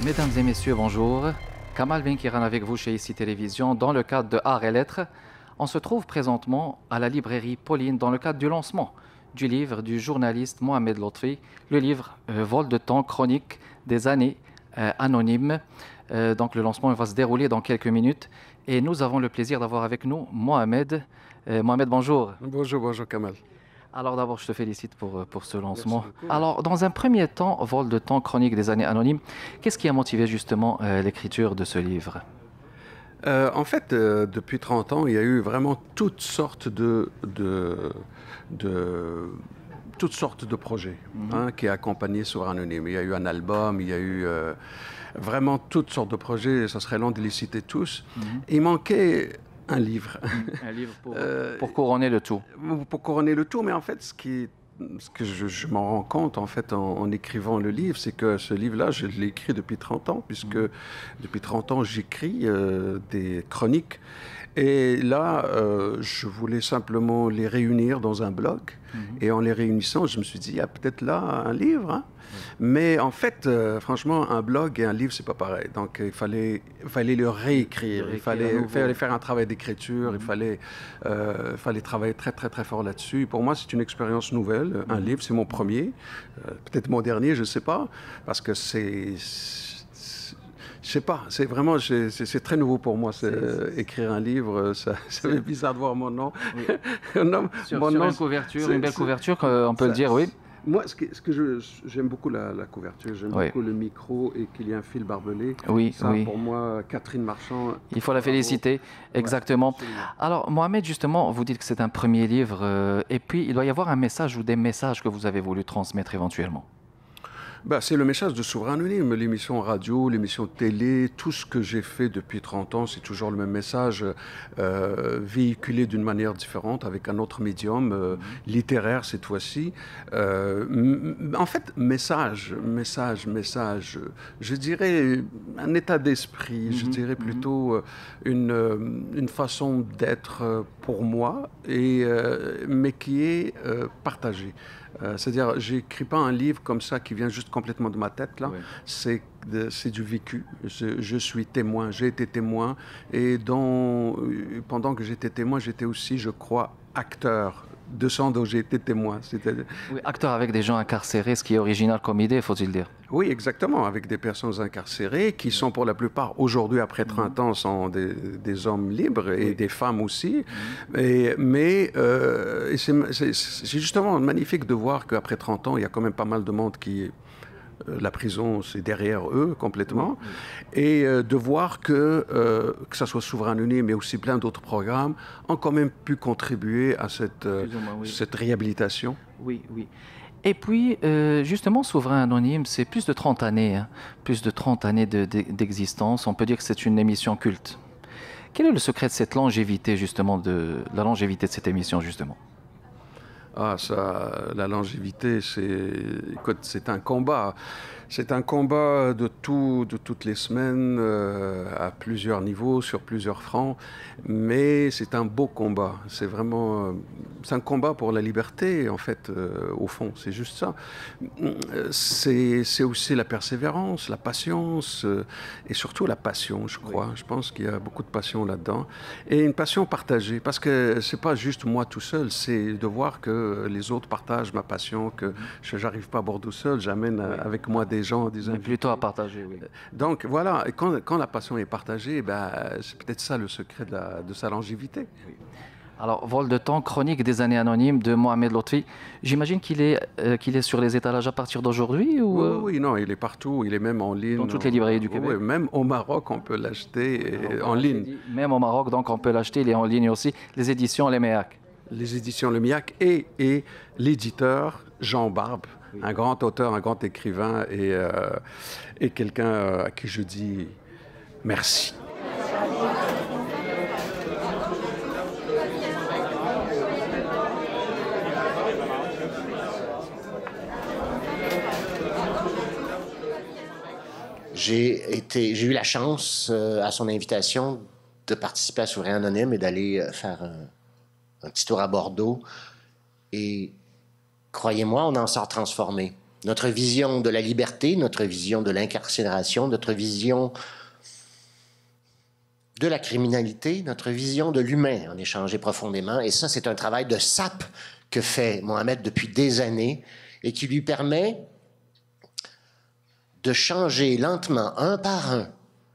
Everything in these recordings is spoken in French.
Mesdames et messieurs, bonjour. Kamal Benkiran avec vous chez ICI Télévision dans le cadre de Arts et Lettres. On se trouve présentement à la librairie Pauline dans le cadre du lancement du livre du journaliste Mohamed Lotfi, le livre Vol de temps, chronique des années anonymes. Donc le lancement va se dérouler dans quelques minutes et nous avons le plaisir d'avoir avec nous Mohamed. Mohamed, bonjour. Bonjour, bonjour Kamal. Alors d'abord, je te félicite pour ce lancement. Merci beaucoup. Alors, dans un premier temps, Vol de temps, chronique des années anonymes, qu'est-ce qui a motivé justement l'écriture de ce livre? En fait, depuis 30 ans, il y a eu vraiment toutes sortes toutes sortes de projets qui accompagnaient sur Anonyme. Il y a eu un album, il y a eu vraiment toutes sortes de projets, ça serait long de les citer tous. Il manquait un livre. Un livre pour couronner le tout. Pour couronner le tout, mais en fait, ce que je m'en rends compte en fait en écrivant le livre, c'est que ce livre-là, je l'ai écrit depuis 30 ans, puisque depuis 30 ans, j'écris des chroniques. Et là, je voulais simplement les réunir dans un blog. Et en les réunissant, je me suis dit, il y a peut-être là un livre. Hein? Mais en fait, franchement, un blog et un livre, c'est pas pareil. Donc, il fallait le réécrire. Il fallait faire un travail d'écriture. Il fallait travailler très, très, très fort là-dessus. Pour moi, c'est une expérience nouvelle. Un livre, c'est mon premier. Peut-être mon dernier, je ne sais pas. Parce que je sais pas, c'est vraiment, c'est très nouveau pour moi, écrire un livre, ça fait bizarre de voir mon nom. Oui. Sur une couverture, une belle couverture, on peut le dire, oui. Moi, j'aime beaucoup la couverture, j'aime beaucoup le micro et qu'il y ait un fil barbelé. Oui, ça, oui. Pour moi, Catherine Marchand... Il faut la féliciter, exactement. Ouais, alors, Mohamed, justement, vous dites que c'est un premier livre, et puis il doit y avoir un message ou des messages que vous avez voulu transmettre éventuellement. C'est le message de Souverain Anonyme, l'émission radio, l'émission télé, tout ce que j'ai fait depuis 30 ans, c'est toujours le même message, véhiculé d'une manière différente, avec un autre médium, littéraire cette fois-ci. En fait, message, je dirais un état d'esprit, je dirais plutôt une façon d'être pour moi, mais qui est partagée. C'est-à-dire, j'écris pas un livre comme ça qui vient juste complètement de ma tête, là. Oui. C'est du vécu. Je suis témoin, j'ai été témoin. Et pendant que j'étais témoin, j'étais aussi, je crois, acteur de ce dont j'ai été témoin. Oui, acteur avec des gens incarcérés, ce qui est original comme idée, faut-il dire. Oui, exactement, avec des personnes incarcérées qui sont pour la plupart, aujourd'hui, après 30 ans, sont des hommes libres et des femmes aussi. Mais c'est justement magnifique de voir qu'après 30 ans, il y a quand même pas mal de monde qui... La prison, c'est derrière eux complètement. Et de voir que ça soit Souverain Anonyme, mais aussi plein d'autres programmes, ont quand même pu contribuer à cette réhabilitation. Oui, oui. Et puis, justement, Souverain Anonyme, c'est plus de 30 années, hein, plus de 30 années d'existence. On peut dire que c'est une émission culte. Quel est le secret de cette longévité, justement, de la longévité de cette émission, justement? Ah, ça, la longévité, c'est un combat. C'est un combat de toutes les semaines, à plusieurs niveaux, sur plusieurs fronts. Mais c'est un beau combat. C'est vraiment... c'est un combat pour la liberté, en fait, au fond. C'est juste ça. C'est aussi la persévérance, la patience, et surtout la passion, je crois. Oui. Je pense qu'il y a beaucoup de passion là-dedans. Et une passion partagée. Parce que c'est pas juste moi tout seul. C'est de voir que les autres partagent ma passion, que je n'arrive pas à Bordeaux seul. J'amène avec moi des gens, des invités. Plutôt à partager, oui. Donc voilà, quand la passion est partagée, c'est peut-être ça le secret de sa longévité. Oui. Alors, Vol de temps, chronique des années anonymes de Mohamed Lotfi. J'imagine qu'il est sur les étalages à partir d'aujourd'hui ou... Oui, non, il est partout. Il est même en ligne. Dans toutes les librairies du Québec. Oui, même au Maroc, on peut l'acheter en ligne. Même au Maroc, donc on peut l'acheter. Il est en ligne aussi. Les éditions Les Méac. Les éditions Le Miac et l'éditeur Jean Barbe, un grand auteur, un grand écrivain et quelqu'un à qui je dis merci. J'ai eu la chance, à son invitation, de participer à Souverain Anonyme et d'aller faire un petit tour à Bordeaux. Et croyez-moi, on en sort transformé. Notre vision de la liberté, notre vision de l'incarcération, notre vision de la criminalité, notre vision de l'humain en est changée profondément. Et ça, c'est un travail de sape que fait Mohamed depuis des années et qui lui permet de changer lentement, un par un,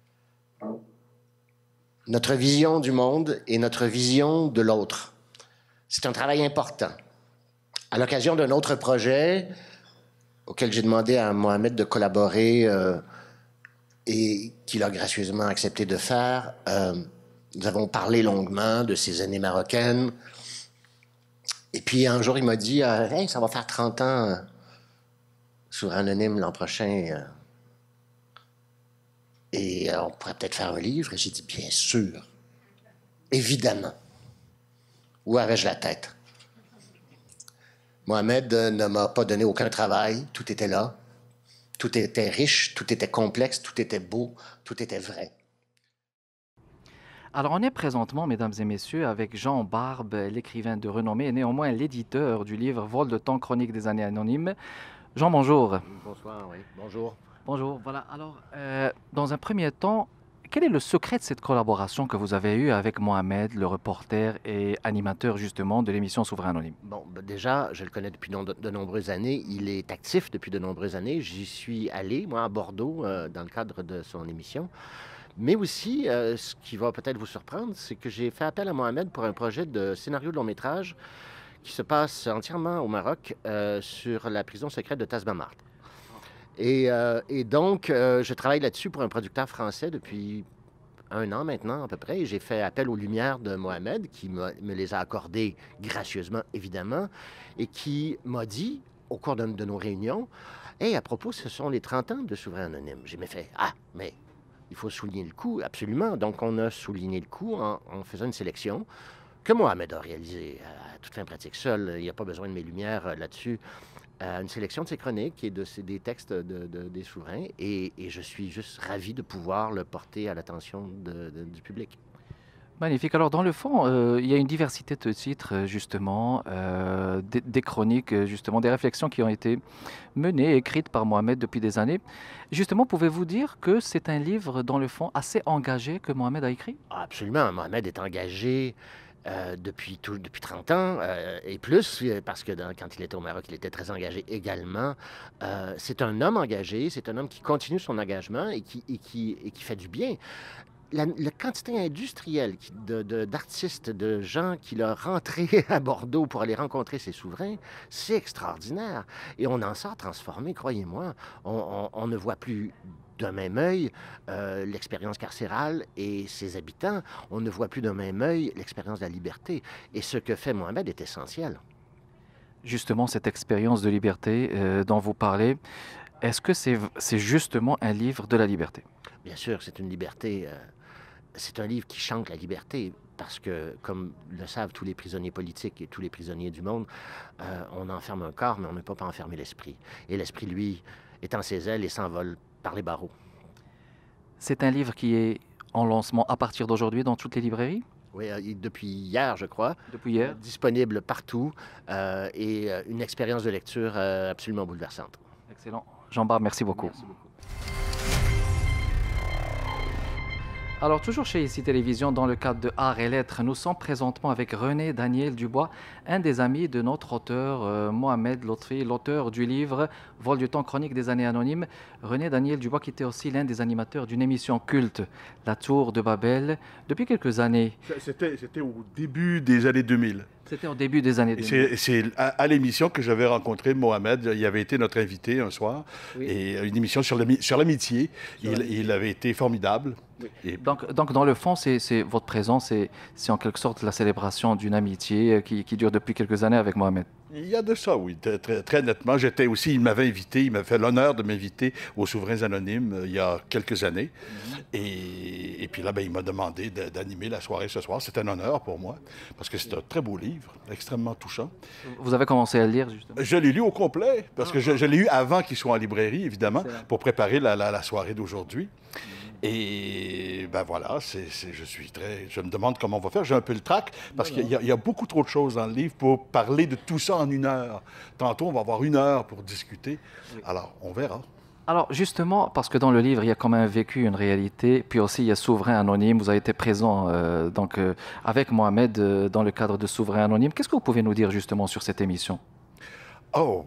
notre vision du monde et notre vision de l'autre. C'est un travail important. À l'occasion d'un autre projet auquel j'ai demandé à Mohamed de collaborer et qu'il a gracieusement accepté de faire, nous avons parlé longuement de ces années marocaines. Et puis un jour, il m'a dit « Hey, ça va faire 30 ans Souverain Anonyme l'an prochain. Et on pourrait peut-être faire un livre. » Et j'ai dit « Bien sûr. Évidemment. » Où avais-je la tête? Mohamed ne m'a pas donné aucun travail. Tout était là. Tout était riche, tout était complexe, tout était beau, tout était vrai. Alors, on est présentement, mesdames et messieurs, avec Jean Barbe, l'écrivain de renommée et néanmoins l'éditeur du livre Vol de temps, chronique des années anonymes. Jean, bonjour. Bonsoir, oui. Bonjour. Bonjour. Voilà. Alors, dans un premier temps, quel est le secret de cette collaboration que vous avez eue avec Mohamed, le reporter et animateur justement de l'émission Souverain Anonyme? Bon, déjà, je le connais depuis de nombreuses années. Il est actif depuis de nombreuses années. J'y suis allé, moi, à Bordeaux, dans le cadre de son émission. Mais aussi, ce qui va peut-être vous surprendre, c'est que j'ai fait appel à Mohamed pour un projet de scénario de long-métrage qui se passe entièrement au Maroc sur la prison secrète de Tasbamart. Et donc, je travaille là-dessus pour un producteur français depuis 1 an maintenant, à peu près. Et j'ai fait appel aux lumières de Mohamed, qui me les a accordées gracieusement, évidemment, et qui m'a dit, au cours de nos réunions, « Hey, à propos, ce sont les 30 ans de Souverain Anonyme. » J'ai fait « Ah, mais il faut souligner le coup, absolument. » Donc, on a souligné le coup en faisant une sélection que Mohamed a réalisée à toute fin pratique seul. Il n'y a pas besoin de mes lumières là-dessus. Une sélection de ses chroniques et des textes des souverains. Et je suis juste ravi de pouvoir le porter à l'attention du public. Magnifique. Alors, dans le fond, il y a une diversité de titres, justement, des chroniques, justement, des réflexions qui ont été menées, écrites par Mohamed depuis des années. Justement, pouvez-vous dire que c'est un livre, dans le fond, assez engagé que Mohamed a écrit? Absolument. Mohamed est engagé depuis 30 ans et plus, parce que quand il était au Maroc, il était très engagé également. C'est un homme engagé, c'est un homme qui continue son engagement et qui fait du bien. La quantité industrielle d'artistes, de gens qu'il a rentrés à Bordeaux pour aller rencontrer ses souverains, c'est extraordinaire. Et on en sort transformé, croyez-moi. On ne voit plus d'un même œil l'expérience carcérale et ses habitants. On ne voit plus d'un même œil l'expérience de la liberté. Et ce que fait Mohamed est essentiel. Justement, cette expérience de liberté dont vous parlez, est-ce que c'est justement un livre de la liberté? Bien sûr, c'est une liberté. C'est un livre qui chante la liberté parce que, comme le savent tous les prisonniers politiques et tous les prisonniers du monde, on enferme un corps, mais on ne peut pas enfermer l'esprit. Et l'esprit, lui, étend ses ailes et s'envole par les barreaux. C'est un livre qui est en lancement à partir d'aujourd'hui dans toutes les librairies? Oui, depuis hier, je crois. Depuis hier? Disponible partout et une expérience de lecture absolument bouleversante. Excellent. Jean Barbe, merci beaucoup. Merci beaucoup. Alors, toujours chez ICI Télévision, dans le cadre de Arts et Lettres, nous sommes présentement avec René Daniel Dubois, un des amis de notre auteur Mohamed Lotfi, l'auteur du livre Vol du temps, chronique des années anonymes. René Daniel Dubois qui était aussi l'un des animateurs d'une émission culte, La Tour de Babel, depuis quelques années. C'était au début des années 2000. C'était au début des années 2000. C'est à l'émission que j'avais rencontré Mohamed. Il avait été notre invité un soir. Oui. Et une émission sur l'amitié. Il avait été formidable. Oui. Et... Donc, dans le fond, votre présence, c'est en quelque sorte la célébration d'une amitié qui dure depuis quelques années avec Mohamed. Il y a de ça, oui. Très nettement. Il m'avait invité, il m'a fait l'honneur de m'inviter aux Souverains Anonymes il y a quelques années. Et puis là, il m'a demandé d'animer la soirée ce soir. C'est un honneur pour moi, parce que c'est un très beau livre, extrêmement touchant. Vous avez commencé à le lire, justement? Je l'ai lu au complet, parce que je l'ai eu avant qu'il soit en librairie, évidemment, pour préparer la soirée d'aujourd'hui. Et ben voilà, je me demande comment on va faire. J'ai un peu le trac parce qu'il y a beaucoup trop de choses dans le livre pour parler de tout ça en 1 heure. Tantôt, on va avoir 1 heure pour discuter. Alors, on verra. Alors justement, parce que dans le livre, il y a quand même vécu une réalité, puis aussi il y a Souverain Anonyme, vous avez été présent avec Mohamed dans le cadre de Souverain Anonyme. Qu'est-ce que vous pouvez nous dire justement sur cette émission? Oh,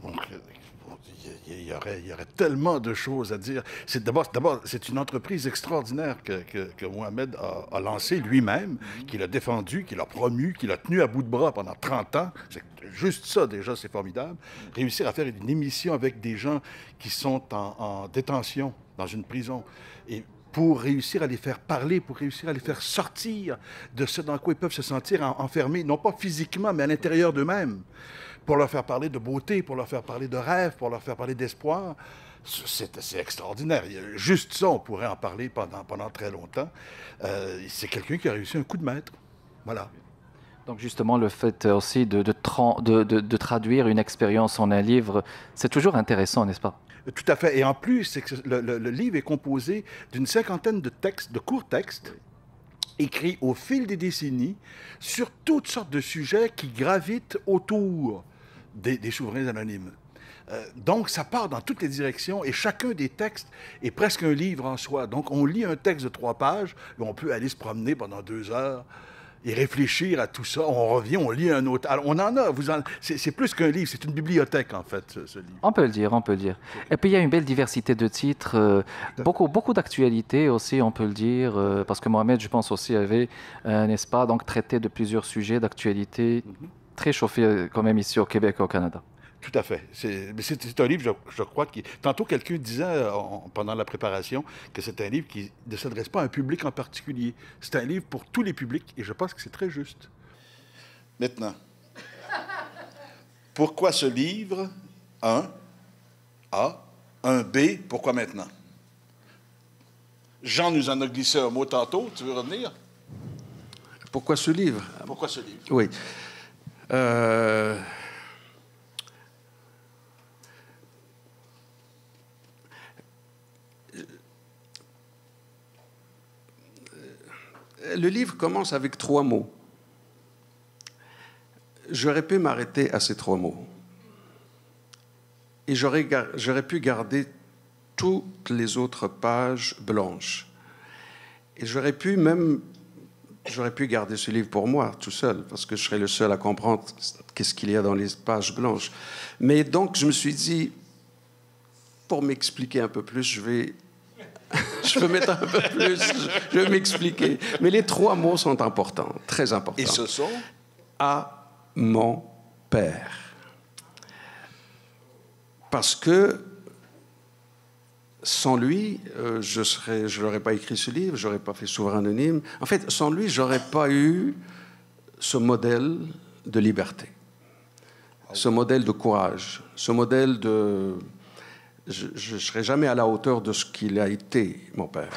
il y aurait tellement de choses à dire. D'abord, c'est une entreprise extraordinaire que Mohamed a lancée lui-même, qu'il a défendue, qu'il a promue, qu'il a tenu à bout de bras pendant 30 ans. C'est juste ça, déjà, c'est formidable. Réussir à faire une émission avec des gens qui sont en détention dans une prison et pour réussir à les faire parler, pour réussir à les faire sortir de ce dans quoi ils peuvent se sentir enfermés, non pas physiquement, mais à l'intérieur d'eux-mêmes, pour leur faire parler de beauté, pour leur faire parler de rêve, pour leur faire parler d'espoir. C'est extraordinaire. Juste ça, on pourrait en parler pendant très longtemps. C'est quelqu'un qui a réussi un coup de maître. Voilà. Donc justement, le fait aussi de traduire une expérience en un livre, c'est toujours intéressant, n'est-ce pas? Tout à fait. Et en plus, c'est que le livre est composé d'une 50aine de textes, de courts textes, écrits au fil des décennies sur toutes sortes de sujets qui gravitent autour des souverains anonymes. Donc, ça part dans toutes les directions et chacun des textes est presque un livre en soi. Donc, on lit un texte de 3 pages et on peut aller se promener pendant 2 heures et réfléchir à tout ça. On revient, on lit un autre. Alors, on en a. C'est plus qu'un livre, c'est une bibliothèque, en fait, ce livre. On peut le dire, on peut le dire. Et puis, il y a une belle diversité de titres, beaucoup d'actualités aussi, on peut le dire, parce que Mohamed, je pense aussi, avait, n'est-ce pas, donc traité de plusieurs sujets d'actualité très chauffés quand même ici au Québec et au Canada. Tout à fait. C'est un livre, je crois, Tantôt, quelqu'un disait pendant la préparation que c'est un livre qui ne s'adresse pas à un public en particulier. C'est un livre pour tous les publics et je pense que c'est très juste. Maintenant, pourquoi ce livre? Un A. Un B. Pourquoi maintenant? Jean nous en a glissé un mot tantôt. Tu veux revenir? Pourquoi ce livre? Pourquoi ce livre? Oui. Le livre commence avec 3 mots. J'aurais pu m'arrêter à ces 3 mots. Et j'aurais pu garder toutes les autres pages blanches. Et j'aurais pu garder ce livre pour moi, tout seul, parce que je serais le seul à comprendre qu'est-ce qu'il y a dans les pages blanches. Mais donc, je me suis dit, pour m'expliquer un peu plus, je vais mettre un peu plus, je vais m'expliquer. Mais les 3 mots sont importants, très importants. Et ce sont? À mon père. Parce que sans lui, je n'aurais pas écrit ce livre, je n'aurais pas fait Souverain Anonyme. En fait, sans lui, je n'aurais pas eu ce modèle de liberté, ce modèle de courage, ce modèle de... Je ne serai jamais à la hauteur de ce qu'il a été, mon père.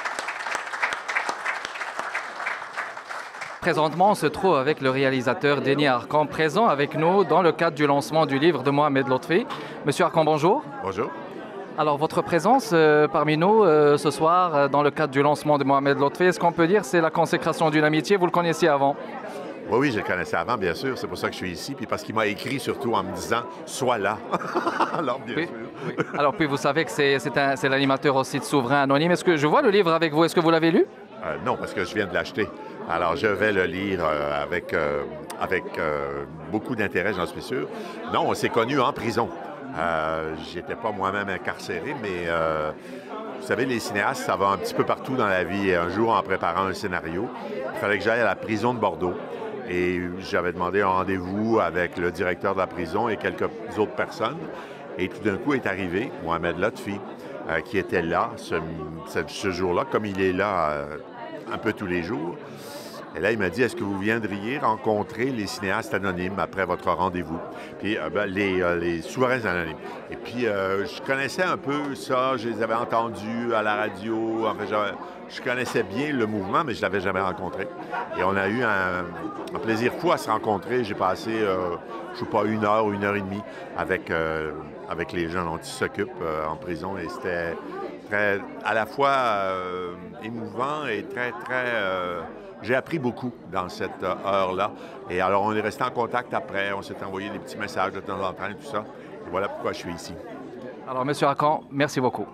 Présentement, on se trouve avec le réalisateur Denis Arcand, présent avec nous dans le cadre du lancement du livre de Mohamed Lotfi. Monsieur Arcand, bonjour. Bonjour. Alors, votre présence parmi nous ce soir, dans le cadre du lancement de Mohamed Lotfi, est-ce qu'on peut dire que c'est la consécration d'une amitié? Vous le connaissiez avant? Oui, je le connaissais avant, bien sûr. C'est pour ça que je suis ici. Puis parce qu'il m'a écrit surtout en me disant « Sois là ». Alors, bien sûr. Oui. Alors, puis vous savez que c'est l'animateur aussi de Souverain Anonyme. Est-ce que je vois le livre avec vous? Est-ce que vous l'avez lu? Non, parce que je viens de l'acheter. Alors, je vais le lire avec beaucoup d'intérêt, j'en suis sûr. Non, on s'est connus en prison. J'étais pas moi-même incarcéré, mais vous savez, les cinéastes, ça va un petit peu partout dans la vie. Un jour, en préparant un scénario, il fallait que j'aille à la prison de Bordeaux. Et j'avais demandé un rendez-vous avec le directeur de la prison et quelques autres personnes. Et tout d'un coup est arrivé Mohamed Lotfi, qui était là ce jour-là, comme il est là un peu tous les jours. Et là, il m'a dit, est-ce que vous viendriez rencontrer les cinéastes anonymes après votre rendez-vous? Puis les souverains anonymes. Et puis, je connaissais un peu ça, je les avais entendus à la radio. En fait, je connaissais bien le mouvement, mais je ne l'avais jamais rencontré. Et on a eu un plaisir fou à se rencontrer. J'ai passé, je ne sais pas, 1 heure et demie avec les gens dont ils s'occupent en prison. Et c'était très, à la fois émouvant et j'ai appris beaucoup dans cette heure-là. Et alors, on est resté en contact après. On s'est envoyé des petits messages de temps en temps et tout ça. Et voilà pourquoi je suis ici. Alors, Monsieur Arcan, merci beaucoup.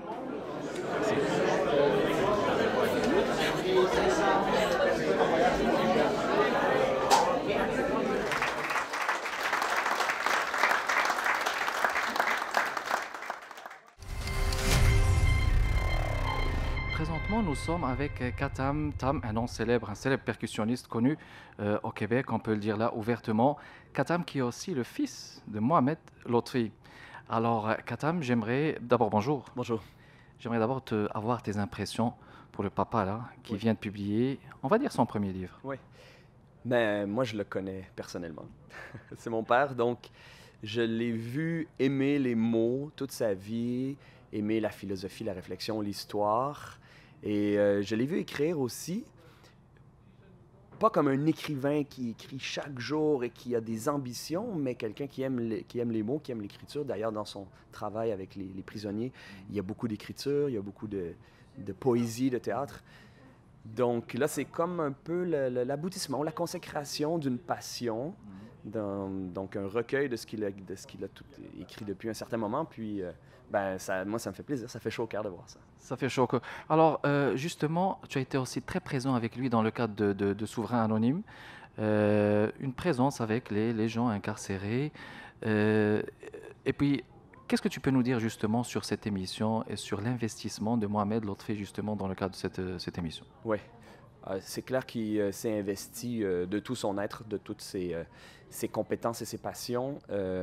Présentement, nous sommes avec Katam Tam, un célèbre percussionniste connu au Québec, on peut le dire là ouvertement. Katam qui est aussi le fils de Mohamed Lotfi. Alors, Katam, j'aimerais d'abord, bonjour. Bonjour. J'aimerais d'abord avoir tes impressions pour le papa là, qui vient de publier, on va dire son premier livre. Oui. Mais moi, je le connais personnellement. C'est mon père, donc je l'ai vu aimer les mots toute sa vie, aimer la philosophie, la réflexion, l'histoire. Et je l'ai vu écrire aussi, pas comme un écrivain qui écrit chaque jour et qui a des ambitions, mais quelqu'un qui aime les mots, qui aime l'écriture. D'ailleurs, dans son travail avec les prisonniers, il y a beaucoup d'écriture, il y a beaucoup de poésie, de théâtre. Donc là, c'est comme un peu l'aboutissement, la consécration d'une passion, donc un recueil de ce qu'il a tout écrit depuis un certain moment. Puis, moi, ça me fait plaisir, ça fait chaud au cœur de voir ça. Ça fait chaud au cœur. Alors, justement, tu as été aussi très présent avec lui dans le cadre de Souverain Anonyme, une présence avec les gens incarcérés. Et puis, qu'est-ce que tu peux nous dire justement sur cette émission et sur l'investissement de Mohamed Lotfi justement dans le cadre de cette émission? Oui, c'est clair qu'il s'est investi de tout son être, de toutes ses compétences et ses passions.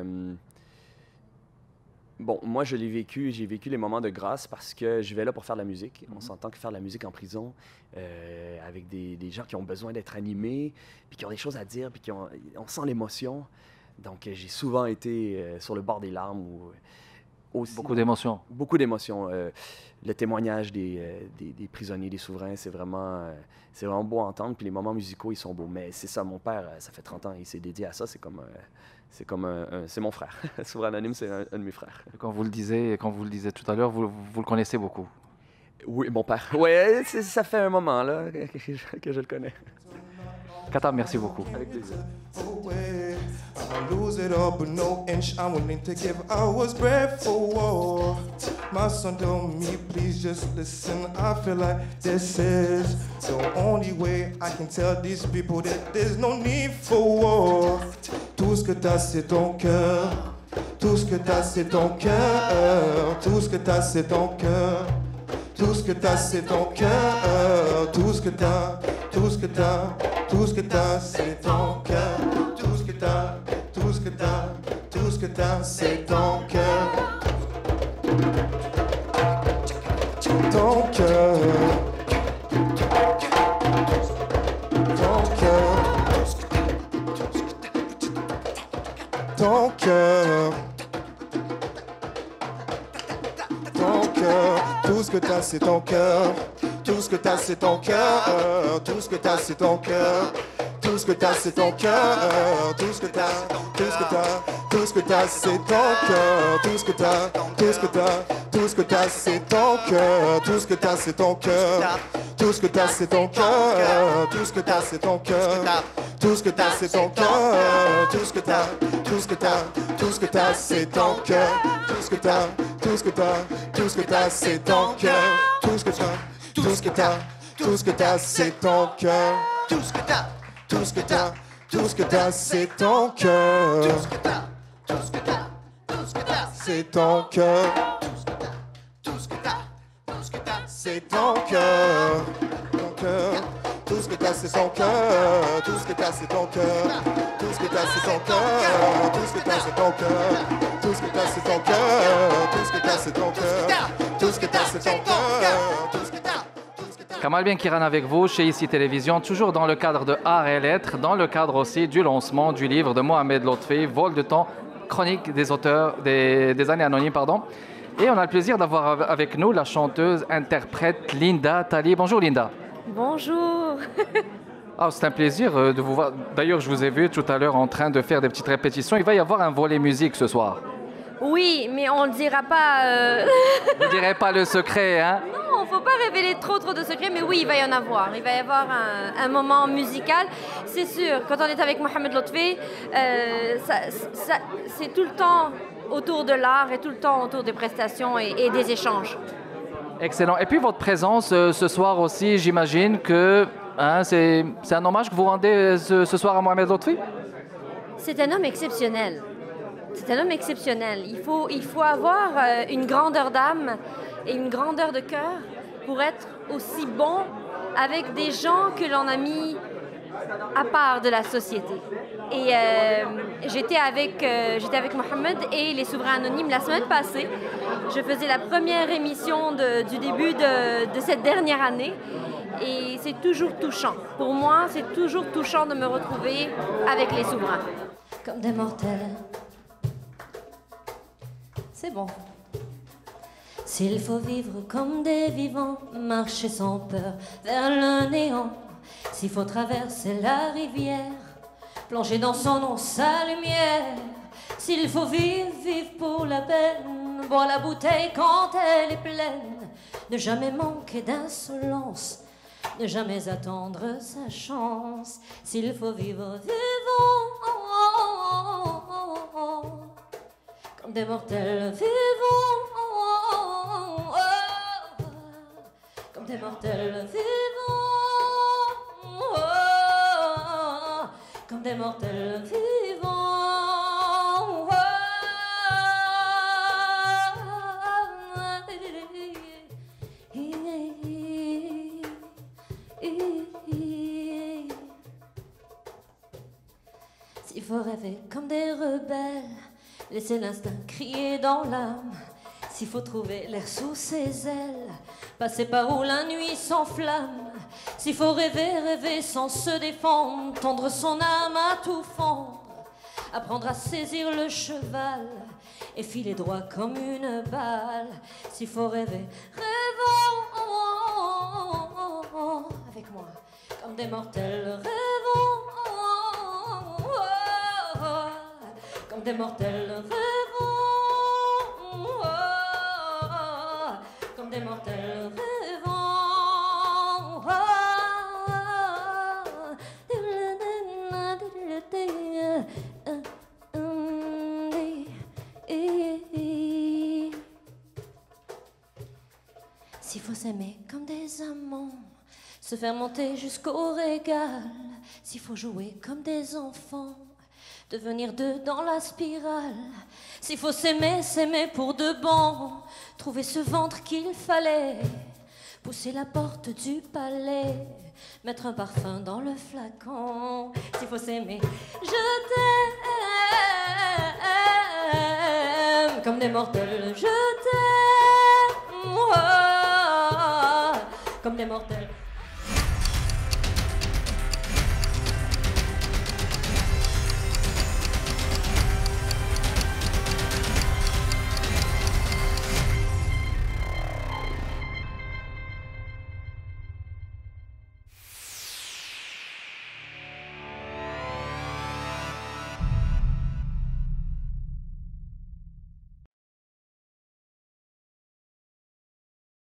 Bon, moi, je l'ai vécu, j'ai vécu les moments de grâce parce que je vais là pour faire de la musique. On s'entend que faire de la musique en prison, avec des gens qui ont besoin d'être animés, puis qui ont des choses à dire, puis on sent l'émotion. Donc, j'ai souvent été sur le bord des larmes. Aussi, beaucoup d'émotions. Beaucoup d'émotions. Le témoignage des prisonniers, des souverains, c'est vraiment beau à entendre. Puis les moments musicaux, ils sont beaux. Mais c'est ça, mon père, ça fait 30 ans, il s'est dédié à ça. C'est mon frère. Souverain Anonyme, c'est un de mes frères. Quand vous le disiez tout à l'heure, vous le connaissez beaucoup. Oui, mon père. Oui, ça fait un moment là, que je le connais. Katam, merci beaucoup. Avec plaisir. I lose it all, but no inch I'm willing to give. I was bred for war. My son told me, please just listen. I feel like this is the only way I can tell these people that there's no need for war. Tout ce que t'as, c'est ton cœur. Tout ce que t'as, c'est ton cœur. Tout ce que t'as, c'est ton cœur. Tout ce que t'as, c'est ton cœur. Tout ce que t'as, tout ce que t'as, tout ce que t'as, c'est ton cœur. Tout ce que t'as, tout ce que t'as, tout ce que t'as, c'est ton cœur. Ton cœur. Ton cœur. Ton cœur. Ton cœur. Tout ce que t'as, c'est ton cœur. Tout ce que t'as, c'est ton cœur. Tout ce que t'as, c'est ton cœur. Tout ce que t'as, c'est ton cœur. Tout ce que t'as, tout ce que t'as, tout ce que t'as, c'est ton cœur. Tout ce que t'as, tout ce que t'as, tout ce que t'as, c'est ton cœur. Tout ce que t'as, c'est ton cœur. Tout ce que t'as, c'est ton cœur. Tout ce que t'as, c'est ton cœur. Tout ce que t'as, c'est ton cœur. Tout ce que t'as, tout ce que t'as, tout ce que t'as, c'est ton cœur. Tout ce que t'as, tout ce que t'as, tout ce que t'as, c'est ton cœur. Tout ce que t'as, tout ce que t'as, tout ce que t'as, c'est ton cœur. Tout ce que t'as. Tout ce que t'as, tout ce que t'as, c'est ton cœur. Tout ce que t'as, tout ce que t'as, tout ce que t'as, c'est ton cœur. Tout ce que t'as, tout ce que t'as, c'est ton cœur. Ton cœur. Tout ce que t'as, c'est ton cœur. Tout ce que t'as, c'est ton cœur. Tout ce que t'as, c'est ton cœur. Tout ce que t'as, c'est ton cœur. Tout ce que t'as, c'est ton cœur. Tout ce que t'as, c'est ton cœur. Tout ce que t'as, c'est ton cœur. Tout ce que t'as. Kamal Benkiran avec vous chez ICI Télévision, toujours dans le cadre de Art et Lettres, dans le cadre aussi du lancement du livre de Mohamed Lotfi, Vol de temps, chronique des auteurs des années anonymes, pardon. Et on a le plaisir d'avoir avec nous la chanteuse, interprète Linda Tali. Bonjour Linda. Bonjour. C'est un plaisir de vous voir. D'ailleurs, je vous ai vu tout à l'heure en train de faire des petites répétitions. Il va y avoir un volet musique ce soir. Oui, mais on ne le dira pas. Vous ne direz pas le secret, hein? Non, il ne faut pas révéler trop de secrets, mais oui, il va y en avoir. Il va y avoir un moment musical. C'est sûr, quand on est avec Mohamed Lotfi, c'est tout le temps autour de l'art et tout le temps autour des prestations et des échanges. Excellent. Et puis votre présence ce soir aussi, j'imagine que hein, c'est un hommage que vous rendez ce soir à Mohamed Lotfi? C'est un homme exceptionnel. C'est un homme exceptionnel. Il faut avoir une grandeur d'âme et une grandeur de cœur pour être aussi bon avec des gens que l'on a mis à part de la société. Et j'étais avec Mohamed et les Souverains Anonymes la semaine passée. Je faisais la première émission du début de cette dernière année. Et c'est toujours touchant. Pour moi, c'est toujours touchant de me retrouver avec les souverains. Comme des mortels. C'est bon. S'il faut vivre comme des vivants, marcher sans peur vers le néant, s'il faut traverser la rivière, plonger dans son eau, sa lumière, s'il faut vivre, vivre pour la peine, boire la bouteille quand elle est pleine, ne jamais manquer d'insolence, ne jamais attendre sa chance, s'il faut vivre, vivons comme des mortels, vivons comme des mortels, vivons comme des mortels, vivons S'il faut rêver comme des rebelles, laisser l'instinct crier dans l'âme, s'il faut trouver l'air sous ses ailes, passer par où la nuit s'enflamme, s'il faut rêver, rêver sans se défendre, tendre son âme à tout fendre, apprendre à saisir le cheval et filer droit comme une balle, s'il faut rêver, rêvons avec moi, comme des mortels, rêvons comme des mortels, rêvons comme des mortels, rêvons s'il faut s'aimer comme des amants, se faire monter jusqu'au régal, s'il faut jouer comme des enfants, devenir deux dans la spirale, s'il faut s'aimer, s'aimer pour de bon, trouver ce ventre qu'il fallait, pousser la porte du palais, mettre un parfum dans le flacon, s'il faut s'aimer, je t'aime comme des mortels, je t'aime comme des mortels.